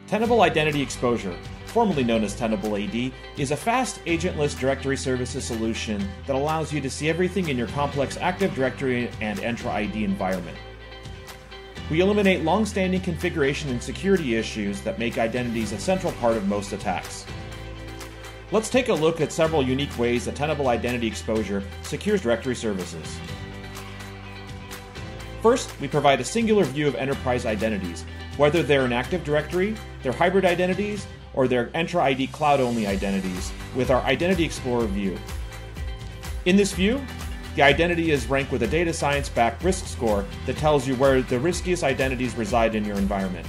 Tenable Identity Exposure, formerly known as Tenable AD, is a fast, agentless directory services solution that allows you to see everything in your complex Active Directory and Entra ID environment. We eliminate long-standing configuration and security issues that make identities a central part of most attacks. Let's take a look at several unique ways that Tenable Identity Exposure secures directory services. First, we provide a singular view of enterprise identities, whether they're in Active Directory, they're hybrid identities, or they're Entra ID cloud-only identities, with our Identity Explorer view. In this view, the identity is ranked with a data science-backed risk score that tells you where the riskiest identities reside in your environment.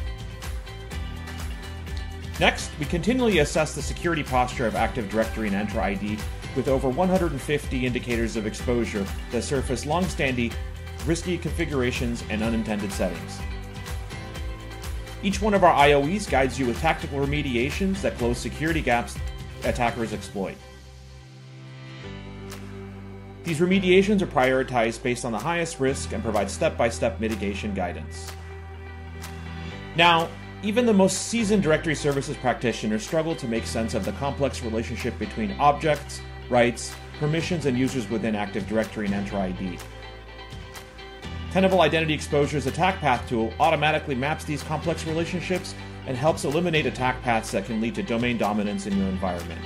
Next, we continually assess the security posture of Active Directory and Entra ID with over 150 indicators of exposure that surface long-standing risky configurations and unintended settings. Each one of our IOEs guides you with tactical remediations that close security gaps attackers exploit. These remediations are prioritized based on the highest risk and provide step-by-step mitigation guidance. Now, even the most seasoned directory services practitioners struggle to make sense of the complex relationship between objects, rights, permissions, and users within Active Directory and Entra ID. Tenable Identity Exposure's attack path tool automatically maps these complex relationships and helps eliminate attack paths that can lead to domain dominance in your environment.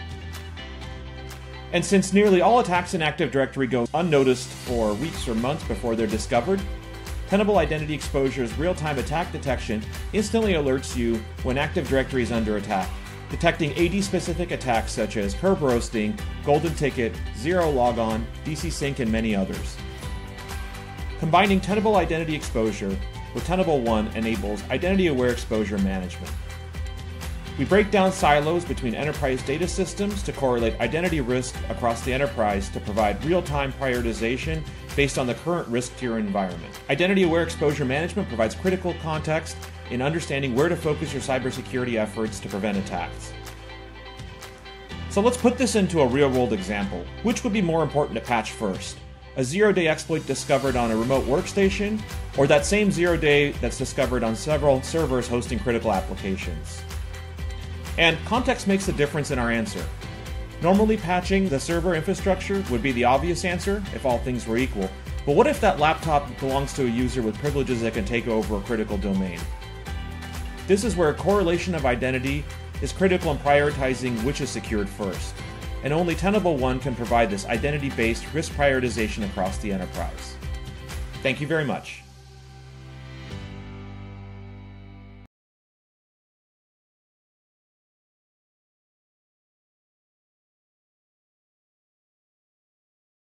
And since nearly all attacks in Active Directory go unnoticed for weeks or months before they're discovered, Tenable Identity Exposure's real-time attack detection instantly alerts you when Active Directory is under attack, detecting AD-specific attacks such as curb roasting, golden ticket, zero logon, DC sync, and many others. Combining Tenable Identity Exposure with Tenable One enables identity-aware exposure management. We break down silos between enterprise data systems to correlate identity risk across the enterprise to provide real-time prioritization based on the current risk to your environment. Identity-aware exposure management provides critical context in understanding where to focus your cybersecurity efforts to prevent attacks. So let's put this into a real-world example. Which would be more important to patch first? A zero-day exploit discovered on a remote workstation, or that same zero-day that's discovered on several servers hosting critical applications? And context makes a difference in our answer. Normally patching the server infrastructure would be the obvious answer if all things were equal, but what if that laptop belongs to a user with privileges that can take over a critical domain? This is where correlation of identity is critical in prioritizing which is secured first, and only Tenable One can provide this identity-based risk prioritization across the enterprise. Thank you very much.